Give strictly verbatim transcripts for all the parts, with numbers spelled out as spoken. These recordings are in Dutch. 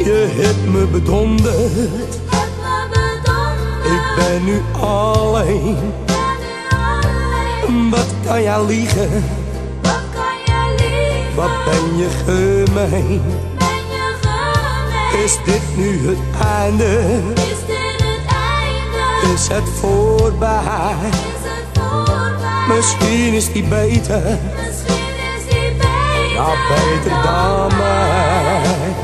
Je hebt me bedonderd, heb me bedonderd. ik ben nu alleen. Ben nu alleen. Wat kan jij liegen, Wat kan je liegen? wat ben je gemeen? Ben je gemeen? Is dit nu het einde, Is dit het einde? is het voorbij? Is het voorbij? Misschien is die beter, Misschien is die beter, ja beter dan mij.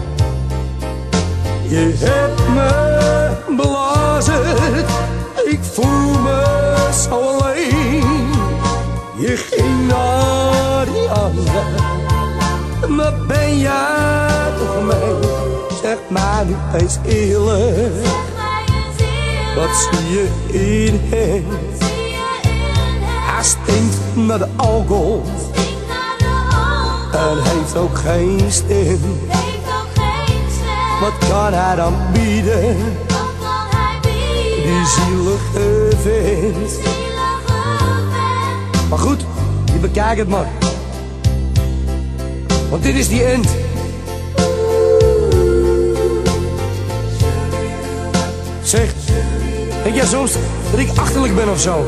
Je hebt me belazerd, ik voel me zo alleen. Je ging naar die ander, maar ben jij toch mee? Zeg mij nu eens eerlijk, Zeg mij eens eerlijk. wat zie je in hem? Zie je in hem? Hij stinkt naar de alcohol Stinkt naar de alcohol. en heeft ook geen stem. Heeft ook geen stem. Wat kan hij dan bieden, Wat kan hij bieden? die zielige vent? Zielige vent. Maar goed, je bekijkt het maar, want dit is die end. Zeg, denk jij soms dat ik achterlijk ben of zo?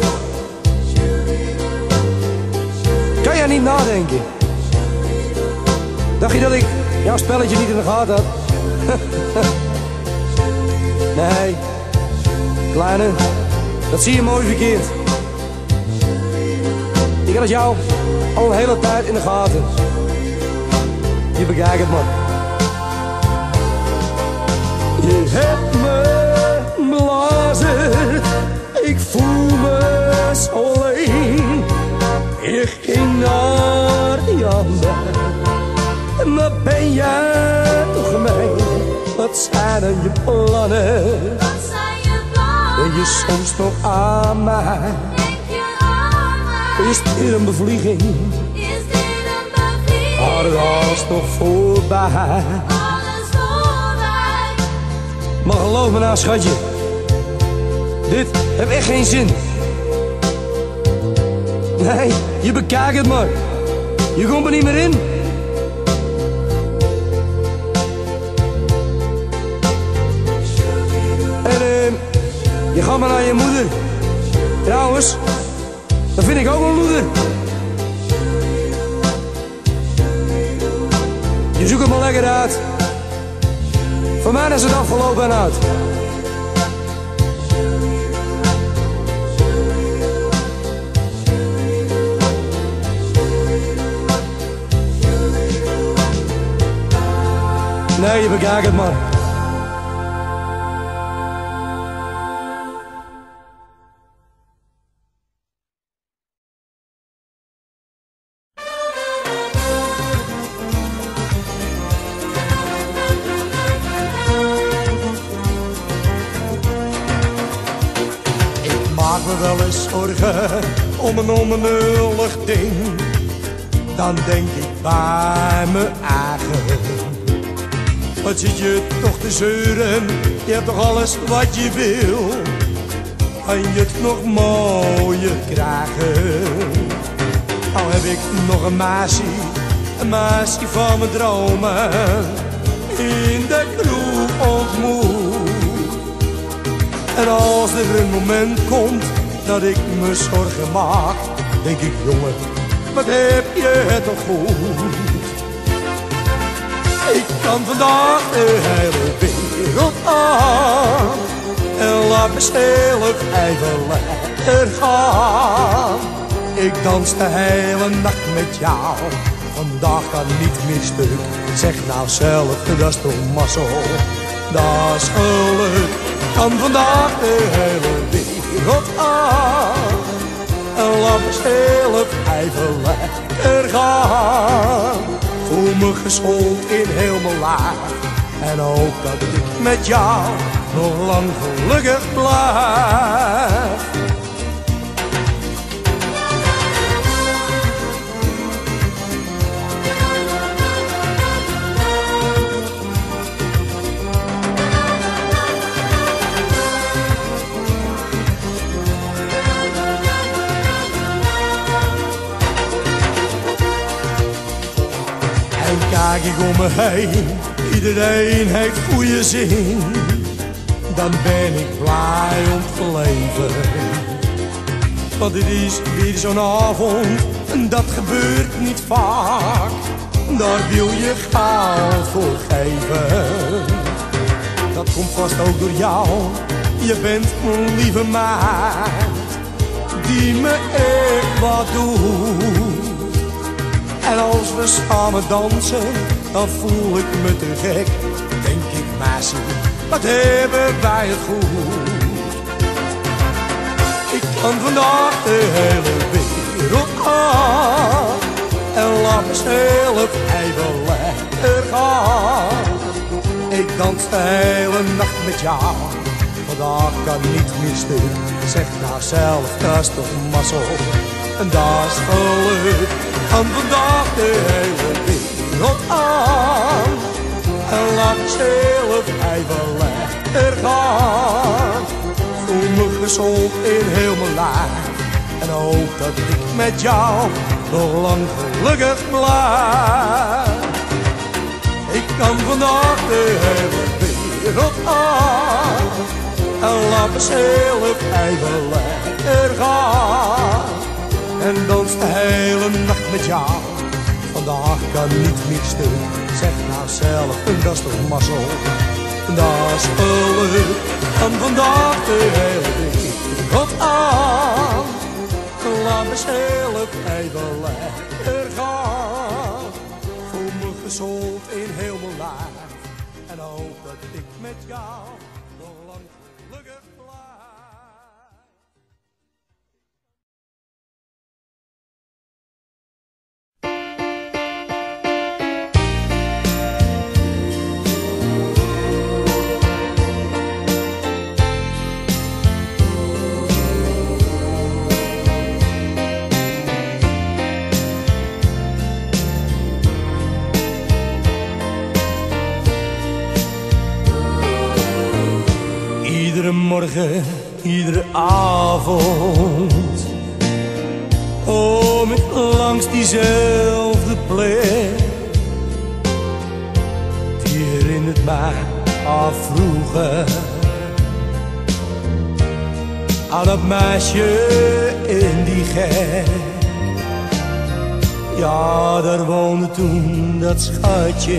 Kan jij niet nadenken? Dacht je dat ik jouw spelletje niet in de gaten had? Nee, kleine, dat zie je mooi verkeerd. Ik had jou al een hele tijd in de gaten. Je bekijkt het maar. Je hebt me belazerd, ik voel me zo alleen. Je ging naar die ander, maar ben jij toch gemeen? Wat zijn er je plannen? Wat zijn je plannen? Ben je soms nog aan mij? Denk je aan mij? Is dit een bevlieging? Is dit een bevlieging? Maar het was nog voorbij. Alles voorbij. Maar geloof me nou schatje, dit heeft echt geen zin. Nee, je bekijkt het maar. Je komt er niet meer in. En eh, je gaat maar naar je moeder. Trouwens, dat vind ik ook een moeder. Je zoekt het maar lekker uit. Voor mij is het afgelopen en uit. Nee, je bekijkt het maar. Ik maak me wel eens zorgen om een onbenullig ding. Dan denk ik bij me eigen, wat zit je toch te zeuren? Je hebt toch alles wat je wil? Kan je het nog mooier krijgen? Nou heb ik nog een meisje, een meisje van mijn dromen, in de kroeg ontmoet. En als er een moment komt dat ik me zorgen maak, denk ik, jongen, wat heb je het toch goed? Ik kan vandaag de hele wereld aan en laat mezelf even lekker gaan. Ik dans de hele nacht met jou, vandaag kan niet meer stuk. Zeg nou zelf, dat is toch mazzel, dat is geluk. Ik kan vandaag de hele wereld aan en laat mezelf even lekker gaan. Voel me gezond in heel mijn lijf en hoop dat ik met jou nog lang gelukkig blijf. Kijk ik om me heen, iedereen heeft goede zin. Dan ben ik blij om te leven. Want dit is weer zo'n avond, en dat gebeurt niet vaak. Daar wil je geld voor geven. Dat komt vast ook door jou, je bent een lieve meid die me echt wat doet. En als we samen dansen, dan voel ik me te gek. Denk ik, meisje, wat hebben wij het goed. Ik kan vandaag de hele wereld aan en laat me zelf even lekker gaan. Ik dans de hele nacht met jou, vandaag kan niet meer stuk. Zeg nou zelf, dat is toch mazzel, en dat is geluk. Kan vandaag de hele wereld aan en laat me zelf even lekker gaan. Voel me gezond in heel mijn lijf en hoop dat ik met jou nog lang gelukkig blijf. Ik kan vandaag de hele wereld aan en laat me zelf even lekker gaan. En dans de hele nacht met jou, vandaag kan niet meer stuk. Zeg nou zelf, dat is toch mazzel, dat is geluk. En vandaag de hele wereld aan, laat me zelf even lekker gaan. Voel me gezond in heel mijn lijf en hoop dat ik met jou nog lang gelukkig blijf. Iedere morgen, iedere avond, kom ik langs diezelfde plek. Die herinnert mij aan vroeger, aan dat meisje in die gek. Ja, daar woonde toen dat schatje,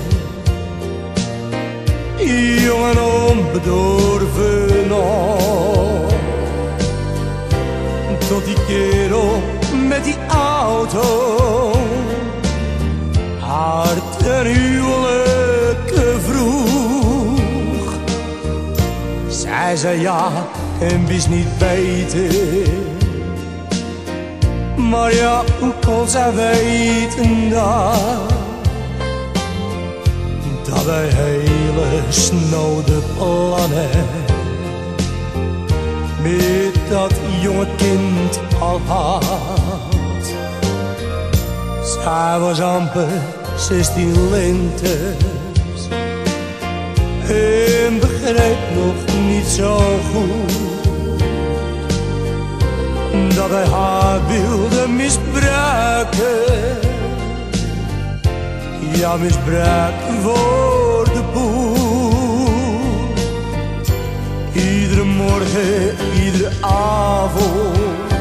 jong en onbedorven nog. Tot die kerel met die auto haar ten huwelijke vroeg. Zij zei ja en wist niet beter, maar ja, hoe kon zij weten dat dat hij hele snode plannen met dat jonge kind al had. Zij was amper zestien lentes en begreep nog niet zo goed dat hij haar wilde misbruiken. Ja, misbruik voor de boel. Iedere morgen, iedere avond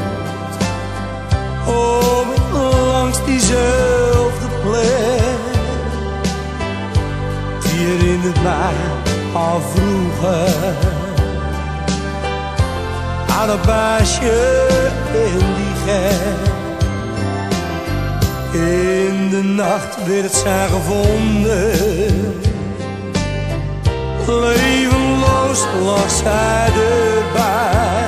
kom ik langs diezelfde plek. Die herinnert mij aan vroeger, aan dat meisje in die gek. In de nacht werd zij gevonden, levenloos lag zij erbij.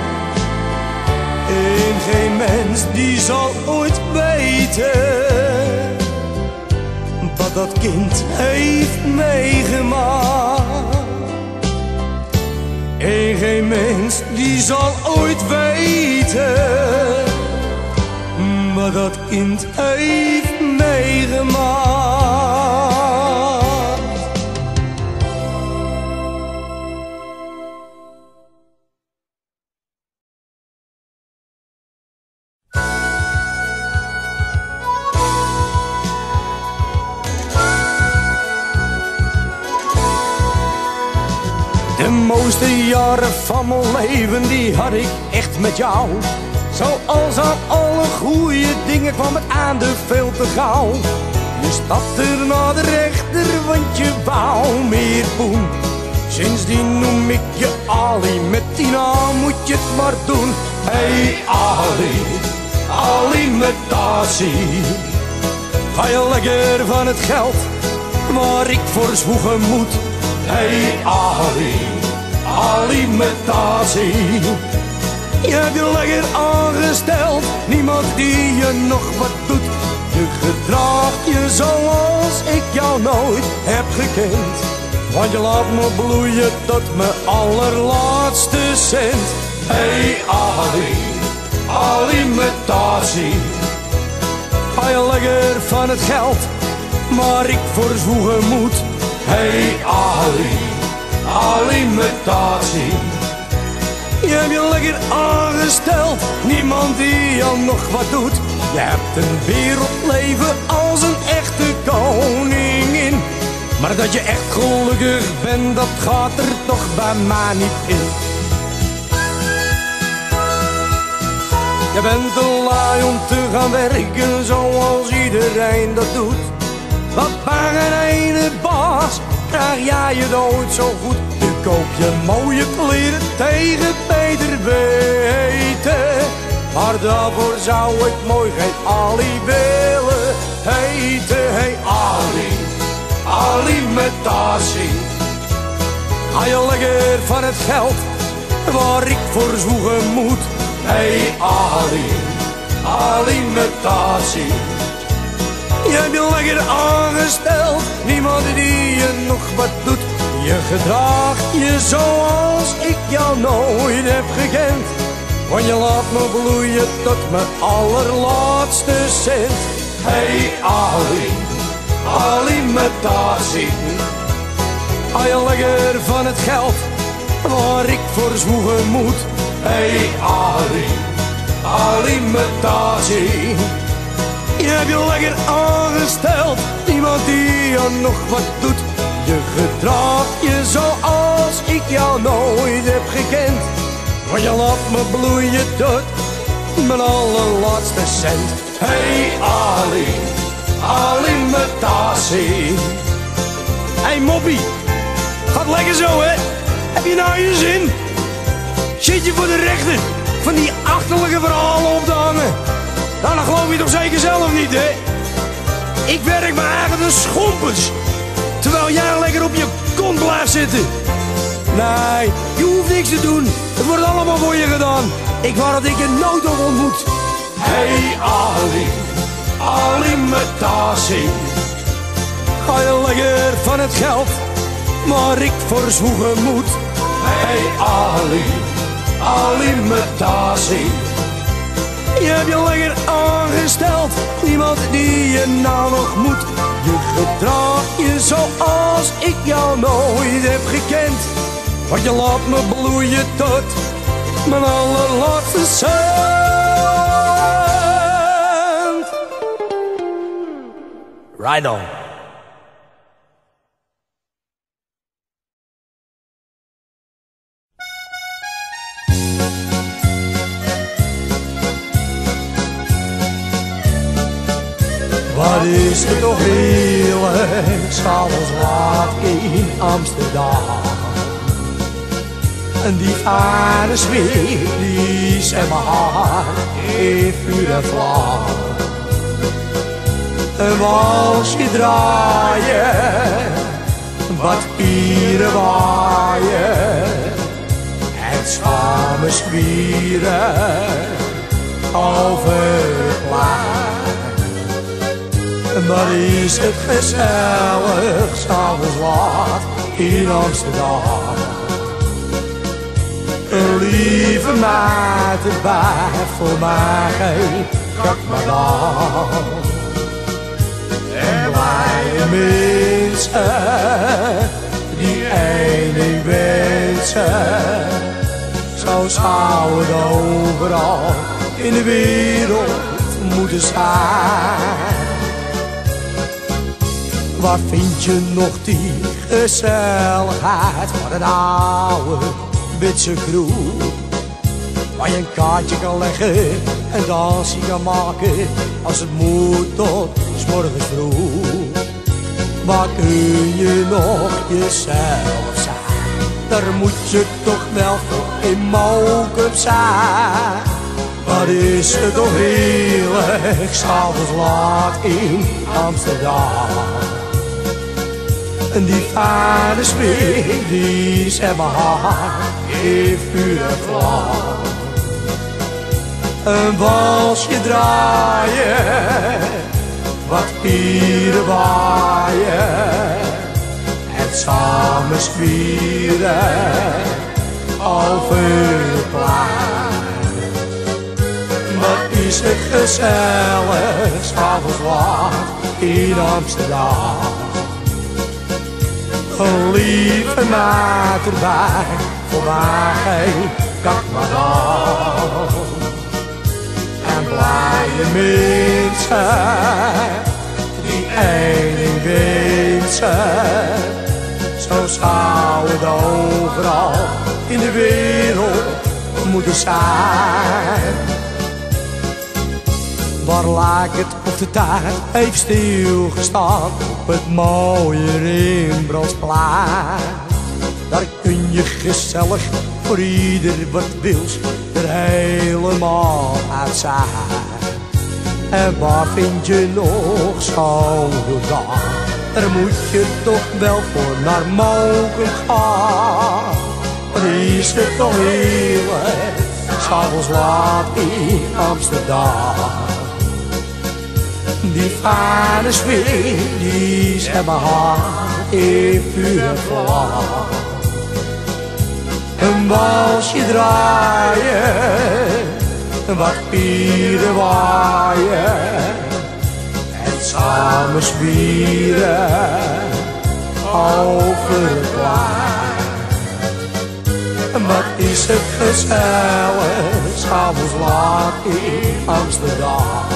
En geen mens die zal ooit weten wat dat kind heeft meegemaakt. En geen mens die zal ooit weten wat dat kind heeft meegemaakt. mooiste jaren van mijn leven, die had ik echt met jou. Zoals aan alle goede dingen kwam het einde veel te gauw. Je stapte naar de rechter, want je wou meer poen. Sindsdien noem ik je Ali, met die naam moet je het maar doen. Hey Ali, Ali met Tassie. Ga je lekker van het geld waar ik voor zwoegen moet. Hey Ali, Ali met Tassie. Je hebt je lekker aangesteld, niemand die je nog wat doet. Je gedraagt je zoals ik jou nooit heb gekend. Want je laat me bloeien tot mijn allerlaatste cent. Hey Ali, Ali met Tassie. Ga je lekker van het geld waar ik voor zwoegen moet. Hey Ali, Ali met Tassie. Je hebt je lekker aangesteld, niemand die jou nog wat doet. Je hebt een wereldleven als een echte koningin. Maar dat je echt gelukkig bent, dat gaat er toch bij mij niet in. Je bent te lui om te gaan werken zoals iedereen dat doet. Wat bij een ene baas krijg jij het ooit zo goed. Nu koop je mooie kleren tegen beter weten. Maar daarvoor zou ik mooi geen Ali willen heten. Hey Ali, Ali met Tassie. Ga je lekker van het geld waar ik voor zwoegen moet. Hey Ali, Ali met Tassie. Je hebt je lekker aangesteld, niemand die je nog wat doet. Je gedraagt je zoals ik jou nooit heb gekend. Want je laat me bloeien tot mijn allerlaatste cent. Hey Ali, Ali met Tassie. Ga je lekker van het geld waar ik voor zwoegen moet. Hey Ali, Ali met Tassie. Je hebt je lekker aangesteld, niemand die je nog wat doet. Je gedraagt je zoals ik jou nooit heb gekend. Want je laat me bloeien tot mijn allerlaatste cent. Hey Ali, Ali met Tassie. Hey Moppie, gaat lekker zo hè? Heb je nou je zin? Zit je voor de rechter van die achterlijke verhalen op te hangen? Nou, dan geloof je toch zeker zelf niet, hè? Ik werk me eigenlijk een schompers, terwijl jij lekker op je kont blijft zitten. Nee, je hoeft niks te doen. Het wordt allemaal voor je gedaan. Ik wou dat ik je nooit op ontmoet. Hey Ali, Ali met Tassie. Ga je lekker van het geld waar ik voor zwoegen moet. Hey Ali, Ali met Tassie. Je hebt je lekker aangesteld, niemand die je nou nog moet. Je gedraagt je zoals ik jou nooit heb gekend. Want je laat me bloeien tot mijn allerlaatste cent. Right on. Wat is het toch heerlijk, s'avonds laat in Amsterdam. En die fijne sfeer, die zet mijn hart in vuur en vlam. Een walsje draaien, wat pieren waaien. En samen spieren over het plein. Wat is het gezellig, s'avonds laat in Amsterdam. Een lieve meid erbij, voor mij geen kakmadam. En blije mensen, die één ding wensen. Zo zou het overal in de wereld moeten zijn. Waar vind je nog die gezelligheid van het oude Bitse kroeg? Waar je een kaartje kan leggen en dansje kan maken als het moet tot 's morgens vroeg. Waar kun je nog jezelf zijn? Daar moet je toch wel voor in Mokum zijn. Wat is het toch heerlijk, 's avonds laat in Amsterdam. En die fijne sfeer, die is hebben haar in vuur en vlam. Een walsje draaien, wat pieren waaien, en samen zwieren over het plein. Wat is het gezellig, 's avonds laat in Amsterdam. Een lieve maat erbij, voor mij geen kakmadam. En blije mensen, die één ding wensen. Zo zou het overal in de wereld moeten zijn. Waar lijkt het of de tijd heeft stilgestaan op het mooie Rembrandtsplein. Daar kun je gezellig voor ieder wat wils er helemaal uit zijn. En waar vind je nog zo'n Jordaan? Daar moet je toch wel voor naar Mokum gaan. Wat is het toch heerlijk, 's avonds laat in Amsterdam. Die fijne sfeer, die is hebben haar in vuur en vlam. Een walsje draaien, wat pieren waaien, en samen zwieren over het plein. Wat is het gezellig, 's avonds laat in Amsterdam.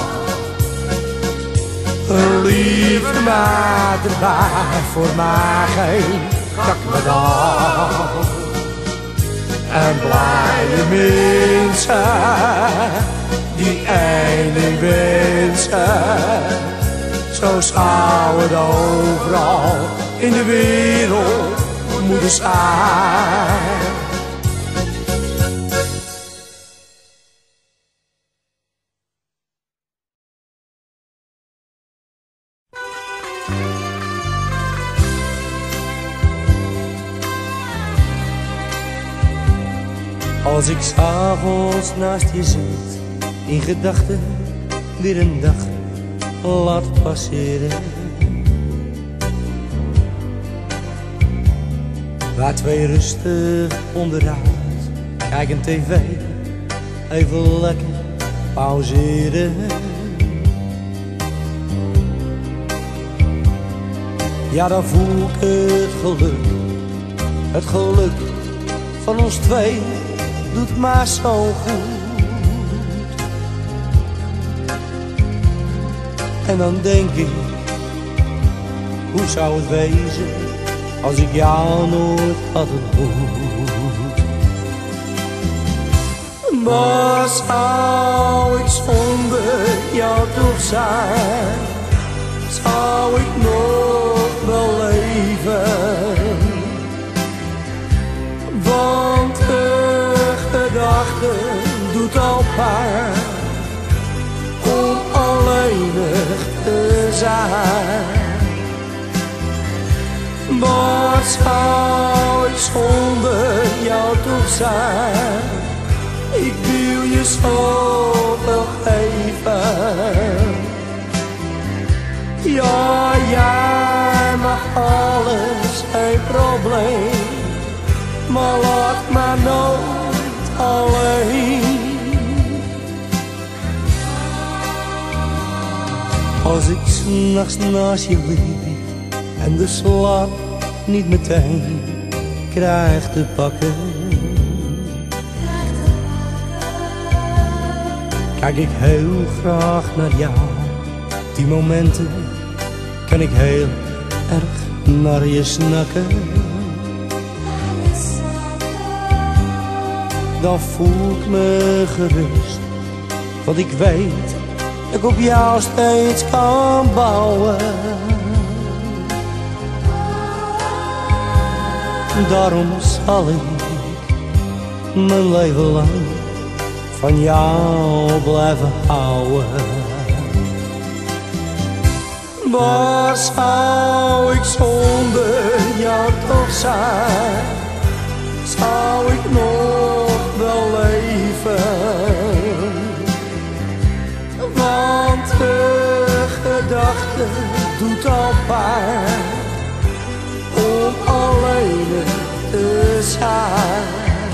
Een lieve maat erbij, voor mij geen kakmadam. En blije mensen, die één ding wensen. Zo zou het overal in de wereld moeten zijn. Als ik 's avonds naast je zit, in gedachten weer een dag laat passeren. Wij twee rustig onderuit, kijken tv, even lekker pauzeren. Ja, dan voel ik het geluk, het geluk van ons twee doet mij zo goed. En dan denk ik, hoe zou het wezen als ik jou nooit had ontmoet? Wat zou ik zonder jou toch zijn? Zou ik nog wel leven? Want de gedachte doet al pijn om alleenig te zijn. Wat zou ik zonder jou toch zijn? Ik wil je zoveel geven. Ja, jij mag alles, geen probleem. Maar laat me nooit alleen. Als ik 's nachts naast je lig en de slaap niet meteen krijg te pakken, kijk ik heel graag naar jou. Die momenten kan ik heel erg naar je snakken. Dan voel ik me gerust, want ik weet dat ik op jou steeds kan bouwen. Daarom zal ik mijn leven lang van jou blijven houden. Waar zou ik zonder jou toch zijn? Zou ik nog wel leven? Want de gedachte doet al pijn om alleen te zijn.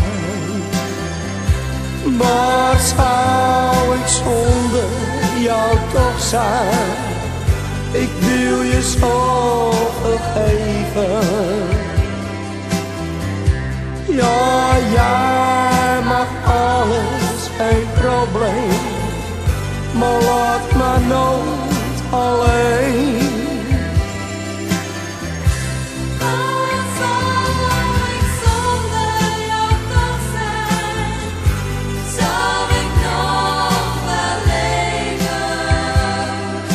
Waar zou ik zonder jou toch zijn? Ik wil je zoveel geven. Ja, jij mag alles, geen probleem, maar laat me nooit alleen. Wat zou ik zonder jou toch zijn? Zou ik nog wel leven?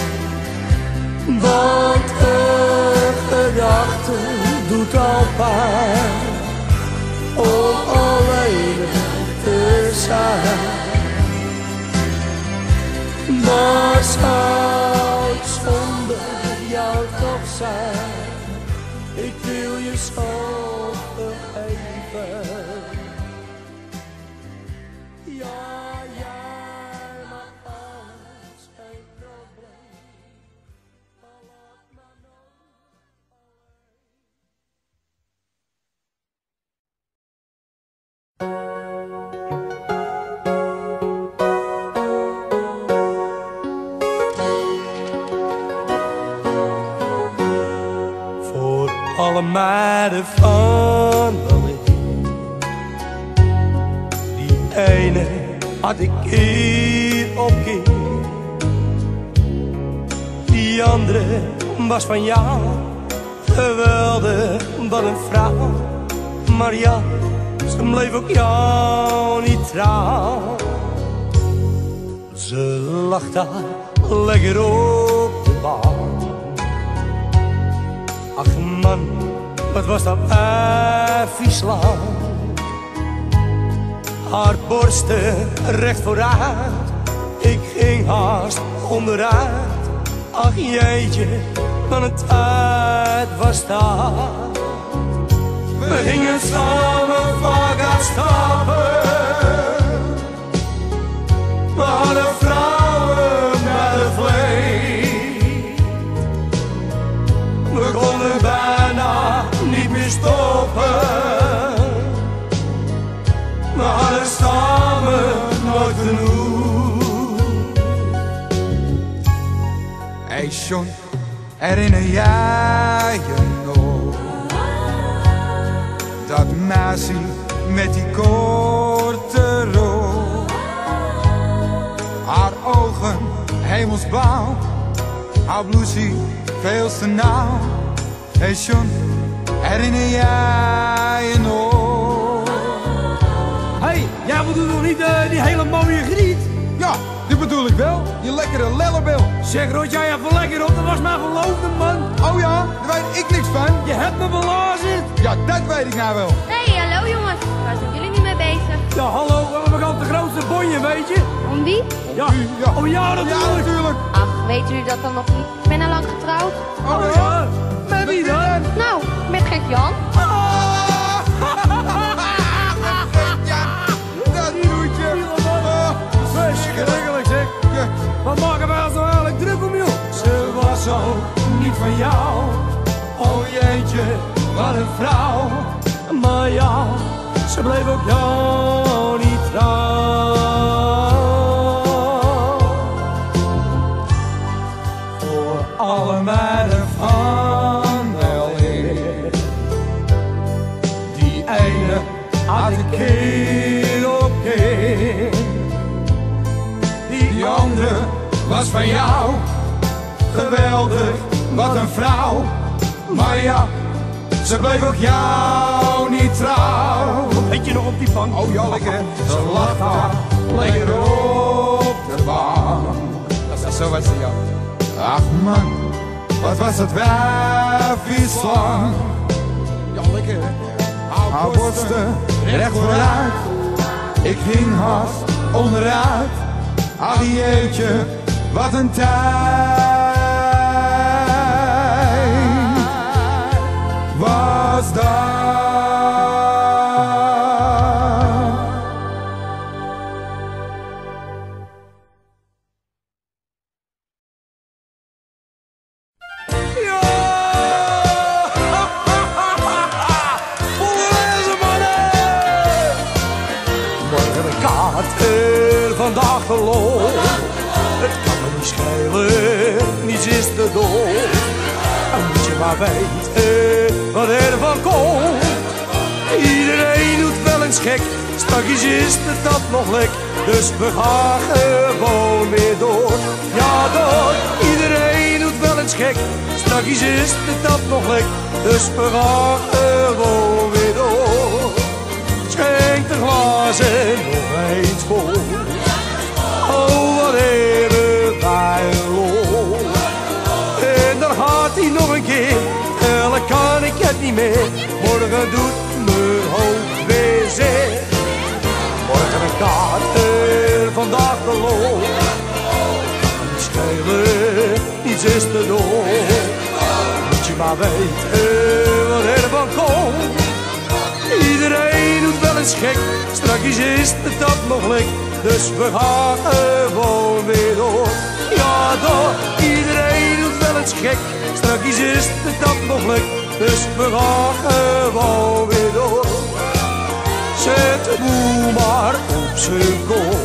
Want de gedachte doet al pijn om alleen te zijn. Waar zou ik zonder jou toch zijn? Ik wil je zoveel geven. Ja, jij mag alles, geen probleem, maar laat me nooit alle meiden van Berlijn. Die ene had ik keer op keer. Die andere was van jou, geweldig, wat een vrouw. Maar ja, ze bleef ook jou niet trouw. Ze lag daar lekker op de bank. Ach man, wat was dat vies lang. Haar borsten recht vooruit, ik ging haast onderuit. Ach jeetje, wat een tijd was dat. We gingen samen vaak uit stappen. We hadden vrouwen bij de vlees. We konden bijna niet meer stoppen. We hadden samen nooit genoeg. Hey John, herinner jij je nog? Dat meisje met die korte rok. Haar ogen hemelsblauw, haar blousie veel te nauw. Hey John, herinner jij je nog? Hey, jij bedoelt nog niet uh, die hele mooie griet? Ja, die bedoel ik wel, die lekkere lellerbel. Zeg, rot jij even lekker op, dat was mijn verloofde man. Oh ja, daar weet ik niks van. Je hebt me belazerd. Ja, dat weet ik nou wel. Hey, hallo jongens. Waar zijn jullie nu mee bezig? Ja, hallo, we hebben ook de grootste bonje, weet je? Om wie? Ja, Ja. oh ja, natuurlijk. Ja, natuurlijk. Ach, weten jullie dat dan nog niet? Ik ben al lang getrouwd. Oh Oh ja. ja, met wie dan? Nou, met Gert Jan. Dat doet je. Oh, Verschrikkelijk zeg. Wat maken wij ons nou eigenlijk druk om, joh? Ze was ook niet van jou. Oh jeetje, wat een vrouw. Maar ja, ze bleef ook jou niet trouw. Voor alle meiden van L A. Die ene had ik keer op keer. Die andere was van jou, geweldig, wat een vrouw. Maar ja, ze bleef ook jou niet trouw. Weet je nog op die bank? Oh ja, lekker hè. Ze lag daar lekker op de bank. Dat is zo was ze, ja. Ach man, wat was het wijfie slang. Ja, lekker hè. Haar borsten recht vooruit. Ik ging hard onderuit. Ach jeetje, wat een tijd was dat. Vandaag verloor. Het kan me niet schelen, niets is te dood. Dan moet je maar weten wat er van komt. Iedereen doet wel eens gek, straks is de tap nog lek. Dus we gaan gewoon weer door. Ja door, iedereen doet wel eens gek, straks is de tap nog lek. Dus we gaan gewoon weer door. Schenk de glazen nog eens vol. Oh, wat hebben wij lol. En dan gaat hij nog een keer. Dan kan ik het niet meer. Morgen doet mijn hoofd weer zeer. Morgen gaat er vandaag de lol. Kan niet schelen, niets is te dol. Moet je maar weten wat er van komt. Iedereen doet wel eens gek. Straks is de tap nog lek. Dus we gaan gewoon weer door. Ja door, iedereen doet wel eens gek. Straks is de tap nog lek. Dus we gaan gewoon weer door. Zet de boel maar op zijn kop.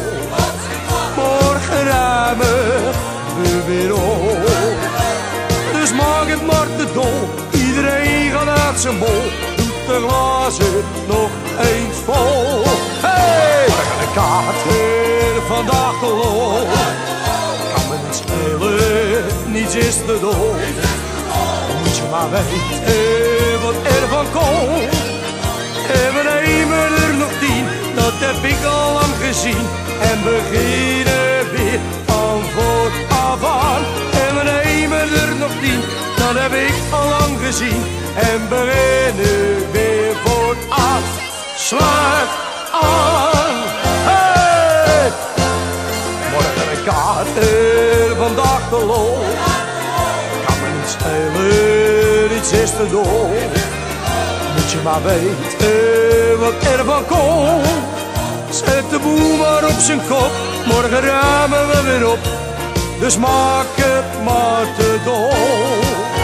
Morgen ruimen we weer op. Dus maak het maar te dol. Iedereen gaat uit zijn bol. Doet de glazen nog eens vol. Hey! Kaart weer vandaag de lol. Kan me niet schelen, niets is te dol. Moet je maar weten wat er van komt. En we nemen er nog tien, dat heb ik al lang gezien. En beginnen weer van vooraf aan. En we nemen er nog tien, dat heb ik al lang gezien. En beginnen weer vooraf. Sluit aan. Gaat er vandaag de lol. Kan me niet schelen, iets is te dol. Moet je maar weten wat er van komt. Zet de boel maar op zijn kop. Morgen ruimen we weer op. Dus maak het maar te dol.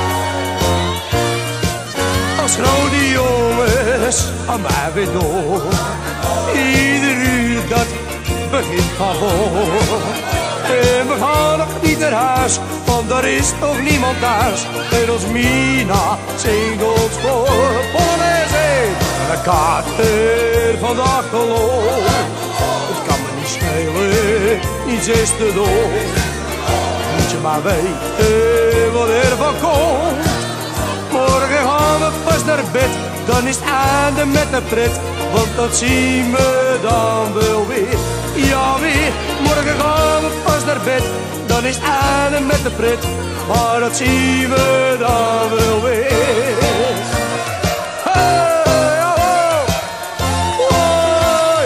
Als grote jongens aan mij weer door. Ieder uur dat begint van voor. En we gaan nog niet naar huis, want er is nog niemand thuis. En ons Mina zingt ons voor. Polonaise! En dan gaat er vandaag de lol. Het kan me niet schelen, niets is te dol. Moet je maar weten wat er van komt. Morgen gaan we pas naar bed, dan is het einde met de pret. Want dat zien we dan wel weer. Ja weer, morgen gaan we pas naar bed. Dan is het einde met de pret. Maar dat zien we dan wel weer. Hey, hallo! Hoi!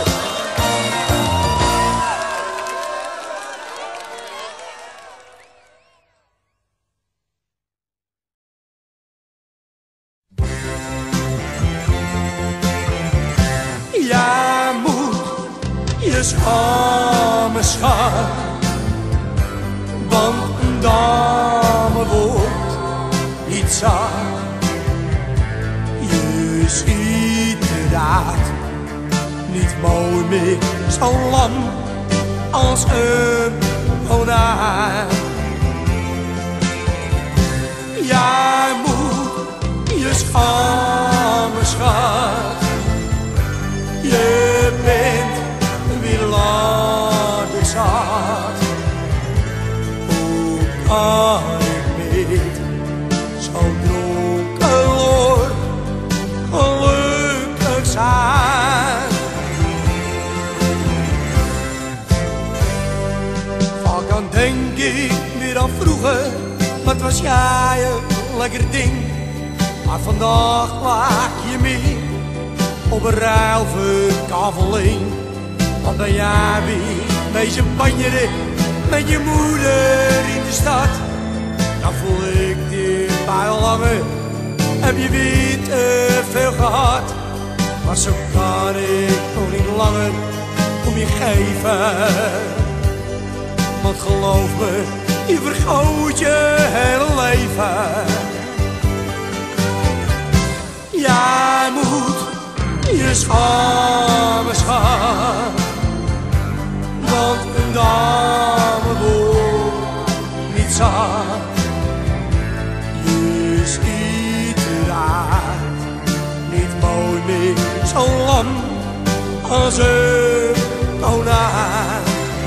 Jij moet je schamen, schat. Want een dame wordt niet zacht. Je ziet eruit niet mooi meer, zo lang als een konijn. Jij moet je schamen, schat. Je bent weer later zat. Hoe kan ik met zo dronken dan vroeger, wat was jij een lekker ding. Maar vandaag laat je mee op een ruilverkaveling. Want ben jij weer met je banjeren, met je moeder in de stad. Dan voel ik dit bij al langer, heb je weer te veel gehad. Maar zo kan ik nog niet langer om je geven. Want geloof me, je vergroot je hele leven. Jij moet je schamen, schat. Want een dame wordt niet zat. Je ziet eruit niet mooi meer, zo lam als een konijn.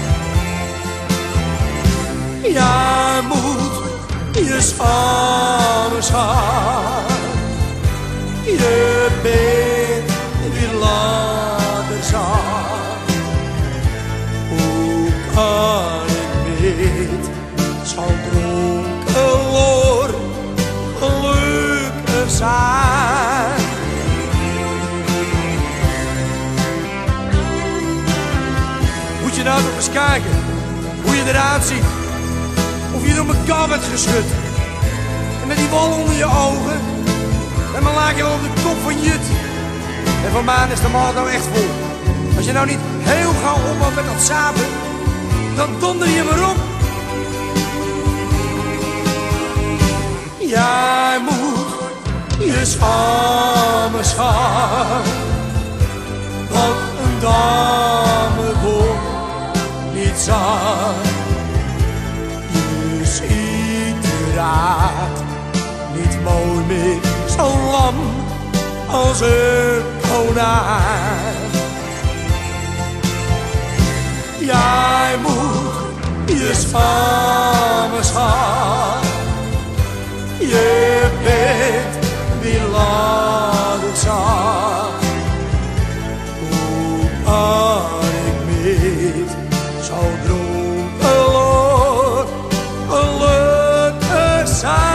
Jij moet je schamen, schat. Je bent weer later zat. Hoe kan ik met zo'n dronken lor gelukkig zijn? Moet je nou toch eens kijken hoe je eruit ziet. Of je door elkaar bent geschud. En met die wal onder je ogen. En dan laat je wel op de kop van Jut. En van mij is de maat nou echt vol. Als je nou niet heel gauw ophoudt met dat sapen, dan donder je maar op. Jij moet je schamen, schat. Want een dame wordt niet zat. Je ziet eruit niet mooi meer, zo lam als een konijn. Jij moet je schamen, schat. Je bent weer later zat. Hoe kan ik met zo'n dronken lor gelukkig zijn?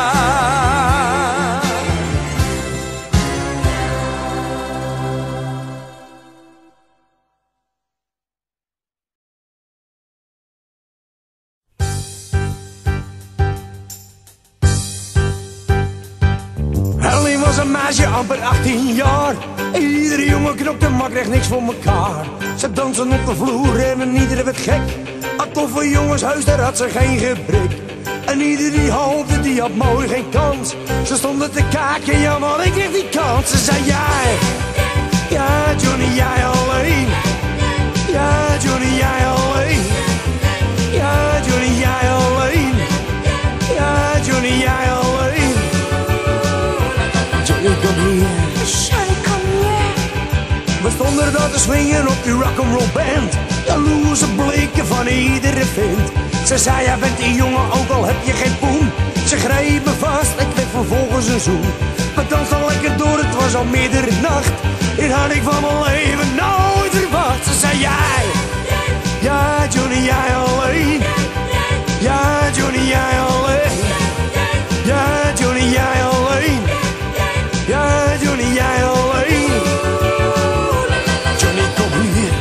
Helene was een meisje, amper achttien jaar. Iedere jongen knopte, maar kreeg niks voor mekaar. Ze dansen op de vloer en iedereen werd gek. Aan toffe jongens huis, daar had ze geen gebrek. En ieder die hoopte, die had mooi geen kans. Ze stonden te kijken, ja maar ik kreeg die kans. Ze zei jij, ja Johnny jij alleen. Ja Johnny jij alleen. Ja Johnny jij alleen. Ja Johnny jij alleen. Johnny kom hier. Johnny, kom hier. We stonden daar te swingen op die rock'n'roll band. Jaloerse blikken van iedere vent. Ze zei, jij bent die jongen, ook al heb je geen poen. Ze greep me vast, ik kreeg vervolgens een zoen. We dansten lekker door, het was al middernacht. Dit had ik van mijn leven nooit verwacht. Ze zei, jij, ja Johnny, jij alleen. Ja Johnny, jij alleen. Ja Johnny, jij alleen. Ja Johnny, jij alleen. Johnny, kom hier.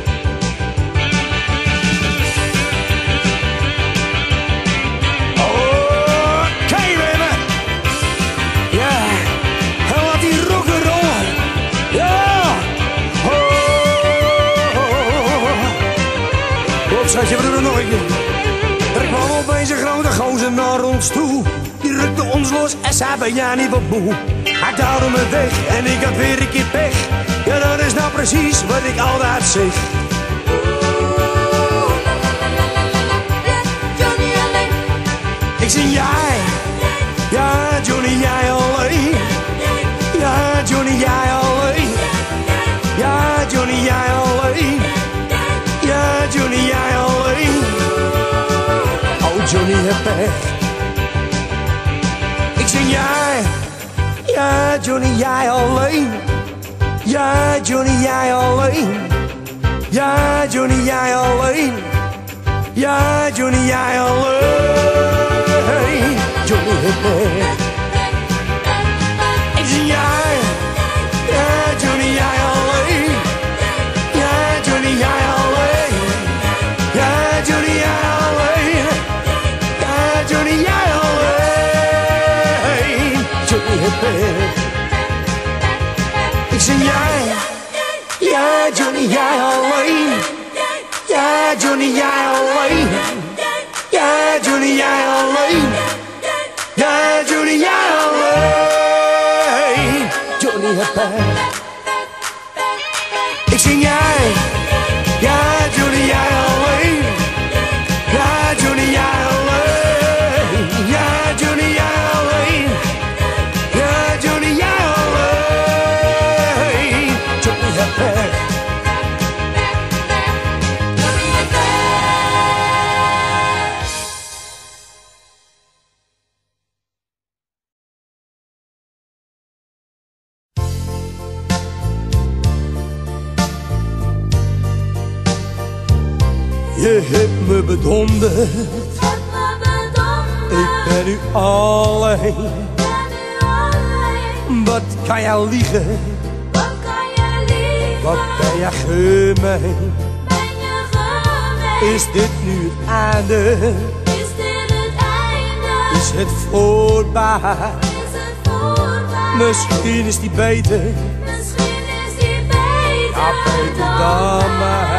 Schatje, we doen het nog een keer. Er kwam opeens een grote gozer naar ons toe. Die rukte ons los en zei, ben jij niet wat moe? Hij duwde me weg en ik had weer een keer pech. Ja, dat is nou precies wat ik altijd zeg. Ik zie jij, ja Johnny, jij alleen. Ja Johnny, jij alleen. Ja Johnny, jij alleen. Ja Johnny, jij alleen. Oh Johnny, heb pech. Ik zing jij, ja Johnny, jij alleen. Ja Johnny, jij alleen. Ja Johnny, jij alleen. Ja Johnny, jij alleen. Johnny, jij alleen. Johnny het pech. Ik zeg jij, ja Johnny, jij alleen. Ja Johnny, jij alleen. Ja Johnny, jij alleen. Ja Johnny, jij alleen. Johnny het pech. Ik zing jij, ja Johnny, jij alleen. Ja Johnny, jij alleen. Ja Johnny, jij alleen. Ja Johnny, jij alleen. Johnny het pech. Je hebt me bedonderd, ik ben nu alleen. Wat kan jij liegen, wat ben jij gemeen. Is dit nu het einde, is het voorbij. Misschien is die beter, ja beter dan mij.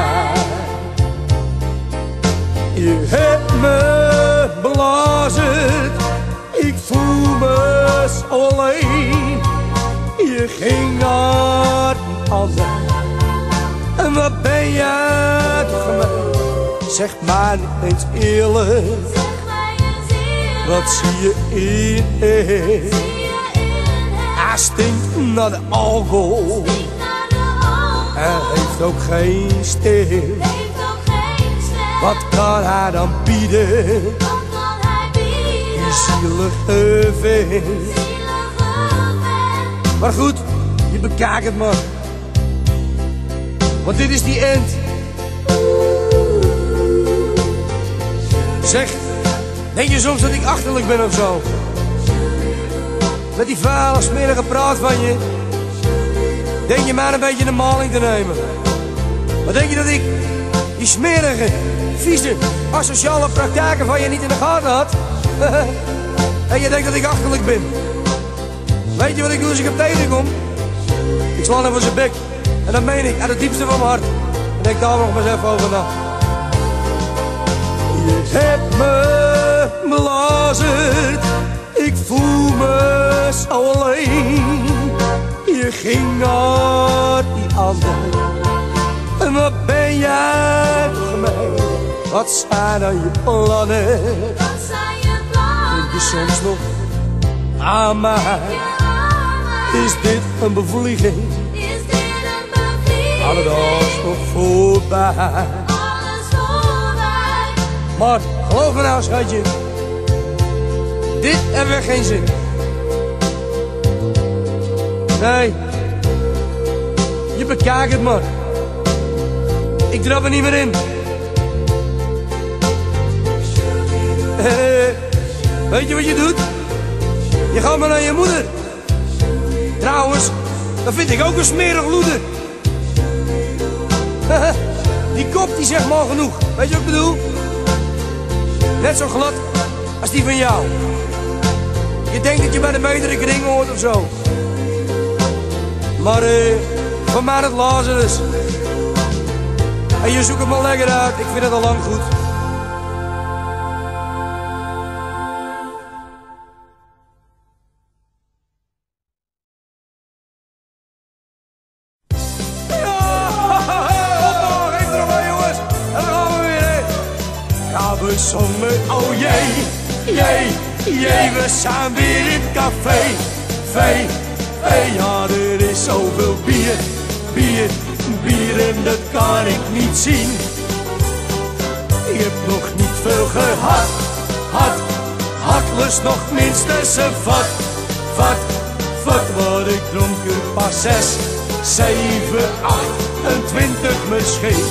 Je hebt me belazerd, ik voel me zo alleen. Je ging naar die ander, en wat ben jij toch gemeen. Zeg maar niet eens eerlijk, wat zie je in hem? Hij stinkt naar de alcohol, hij heeft ook geen stem. Wat kan hij dan bieden? Die zielige vent. Maar goed, je bekijkt het maar. Want dit is die end. Zeg, denk je soms dat ik achterlijk ben of zo? Met die vuile, smerige praat van je. Denk je mij een beetje in de maling te nemen? Maar denk je dat ik die smerige, vieze, asociale praktijken van je niet in de gaten had? En je denkt dat ik achterlijk ben. Weet je wat ik doe als ik hem tegenkom? Ik sla hem voor zijn bek. En dat meen ik, uit het diepste van mijn hart. En denk daar nog maar eens even over na. Je hebt me belazerd, ik voel me zo alleen. Je ging naar die ander, en wat ben jij toch gemeen. Wat zijn dan je plannen? Denk je soms nog aan mij? Is dit een bevlieging? Alles nog voorbij. Maar geloof me nou schatje, dit hebben we geen zin. Nee, je bekijkt het maar. Ik trap er niet meer in. Eh, weet je wat je doet? Je gaat maar naar je moeder. Trouwens, dat vind ik ook een smerig loeder. Die kop die zegt maar genoeg. Weet je wat ik bedoel? Net zo glad als die van jou. Je denkt dat je bij de betere kring hoort of zo. Maar eh, van mij het Lazarus. En je zoekt het maar lekker uit, ik vind het al lang goed. We zongen, oh jee, jee, jee, we zijn weer in het café. Vee, vee, ja, er is zoveel bier, bier, bier en dat kan ik niet zien. Je hebt nog niet veel gehad, had, had lust nog minstens een vat, vat, vat. Wat ik dronk er pas zes, zeven, achtentwintig misschien.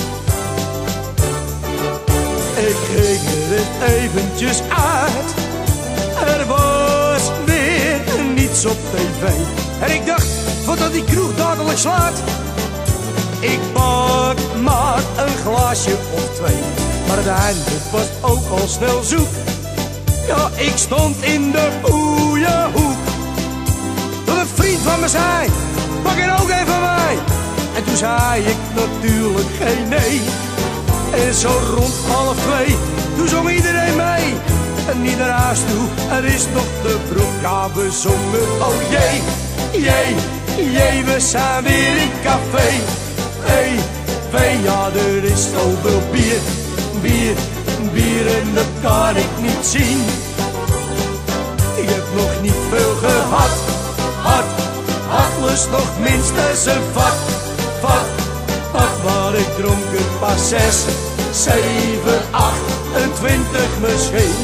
Ik ging er eventjes uit, er was weer niets op tv. En ik dacht, voordat die kroeg dadelijk slaat, ik pak maar een glaasje of twee. Maar het einde was ook al snel zoek. Ja, ik stond in de goeie hoek. Tot een vriend van me zei, pak er ook even mij. En toen zei ik natuurlijk geen nee. En zo rond half twee, toen zong iedereen mee. En niet naar huis toe, er is nog te vroeg. Ja, we zongen, oh jee, jee, jee, we zijn weer in café. Hey, hey, ja, er is zoveel bier, bier, bier en dat kan ik niet zien. Ik heb nog niet veel gehad, had, had lust nog minstens een vat, vat, vat. Maar ik dronk het pas zes, zeven, achtentwintig misschien.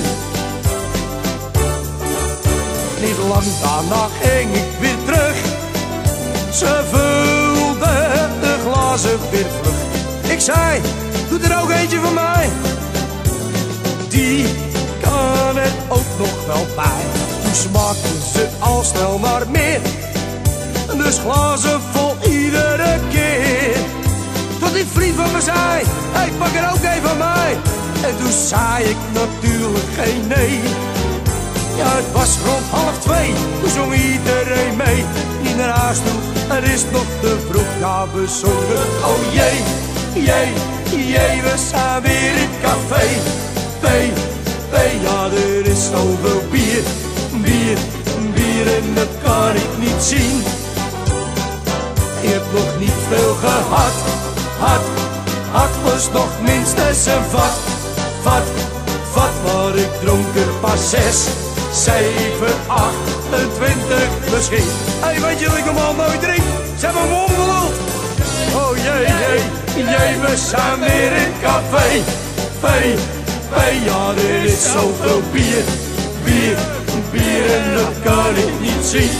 Niet lang daarna ging ik weer terug. Ze vulden de glazen weer vlug. Ik zei, doe er ook eentje van mij. Die kan er ook nog wel bij. Toen smaakten ze al snel naar meer. Dus glazen vol iedere keer. Tot die vriend van me zei, hey, pak er ook een van mij. En toen zei ik natuurlijk geen nee. Ja, het was rond half twee, toen zong iedereen mee. Niet naar huis toe, er is nog te vroeg. Ja, we zongen, oh jee, jee, jee, we zijn weer in het café. P, P, ja, er is zoveel bier, bier, bier en dat kan ik niet zien. Ik heb nog niet veel gehad, had, had lust nog minstens een vat, vat, vat. Maar ik dronk er pas zes, zeven, achtentwintig misschien. Hé, hey, weet je dat ik normaal nooit drink? Ze hebben me omgeluld. Oh jee, jee, jee, we zijn weer in het café. P, P, ja, er is zoveel bier, bier, bier en dat kan ik niet zien.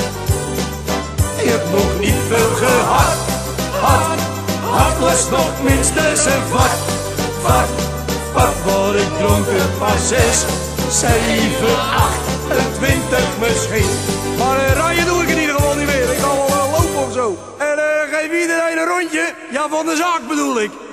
Ik heb nog niet veel gehad, had, had lust nog minstens een vat, vat, vat. Maar ik dronk er pas zes, zeven, achtentwintig misschien. Maar uh, rijden doe ik in ieder geval niet meer. Ik kan wel uh, lopen of zo. En uh, geef iedereen een rondje. Ja, van de zaak bedoel ik.